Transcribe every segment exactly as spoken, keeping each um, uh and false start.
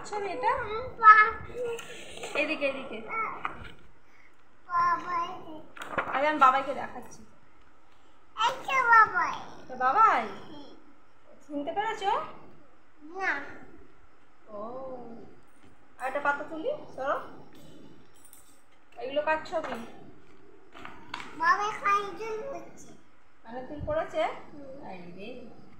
কচ্ছপ এটা? এদিকে এদিকে আরে আমি বাবাইকে দেখাচ্ছি। বাবাই চিনতে পেরেছো? না। ও আর একটা পাতা তুলি, সরো। এগুলো কার ছবি? বাবাই কানে দুল পড়ছে। কানে দুল পড়েছে? এই রে,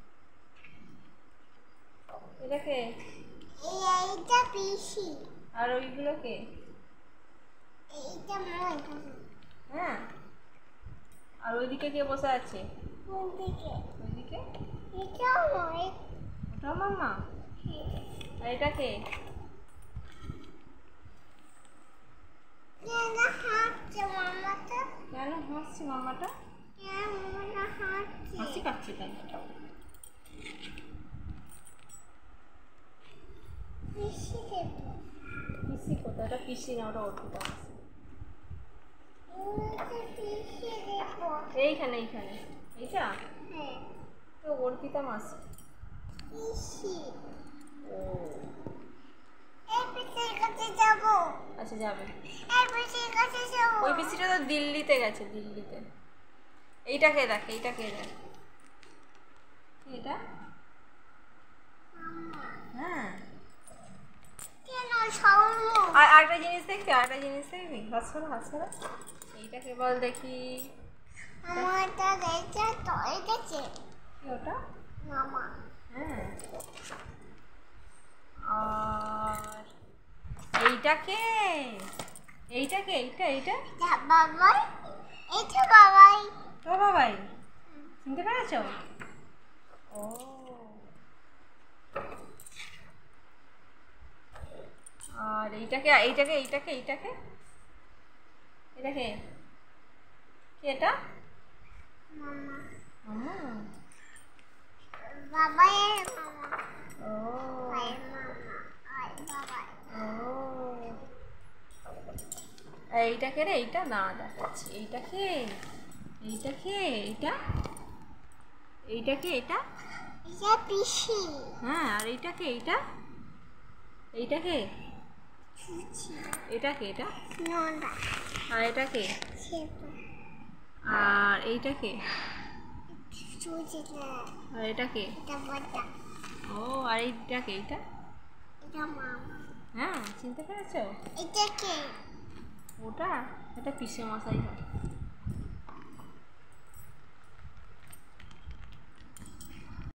এটা কে? এইটা পিসি। আর ওইগুলো কে? এইটা মই। হ্যাঁ, আর ওইদিকে কে বসে আছে? কোন দিকে? ওইদিকে। এটা মই। ওটা মাম্মা। আর এটা কে? কেন হাসছে মামাটা? কেন হাসছে মামাটা? কেন মামাটা হাসছে? হাসি পাচ্ছে তাই। পিসি দেব। পিসি কোথায়? এটা পিসি না, ওটা অর্পিতা। পিসি দেব। এইখানে এইখানে এইটা? হ্যাঁ। তো অর্পিতা মাসি। পিসি। ও এই পিসির কাছে যাব। আচ্ছা যাবে। এই পিসির কাছে যাব। ওই পিসিটা তো দিল্লিতে গেছে, দিল্লিতে। এইটাকে দেখ, এইটাকে দেখ। এটা? হ্যাঁ। কেন সরু? আর আরেকটা জিনিস দেখবি, আরেকটা জিনিস দেখবি। হাত সরা, হাত সরা। এইটাকে বল দেখি। আমারটা দেখছে তো এটাকে। কি ওটা? মামা। হ্যাঁ। আর এইটাকে, এইটাকে, এইটা এইটা এটা বাবাই। এটা বাবাই। তো বাবাই চিনতে পেরেছ? ও আর এইটাকে, এইটাকে, এইটাকে, এইটাকে, এটাকে কি? এটা মামা। মামা। বাবাইয়ের মামা। ও বাবাইয়ের মামা। আর বাবাই। ও এইটাকে রে, এইটা না দেখাচ্ছি। এইটাকে, এইটাকে, এইটা, এইটাকে, এটা। এটা পিসি। হ্যাঁ, আর এইটাকে, এইটা, এইটাকে, ছুচি। এটাকে, এটা। নন্দা। আর এটাকে, সেটা। আর এইটাকে, ছুচি না। আর এটাকে। এটা বড়টা। ও আর এইটাকে, এইটা। এটা মামা। হ্যাঁ চিনতে পেরেছো? এটা কে? ওটা এটা পিসে মশাই হয়।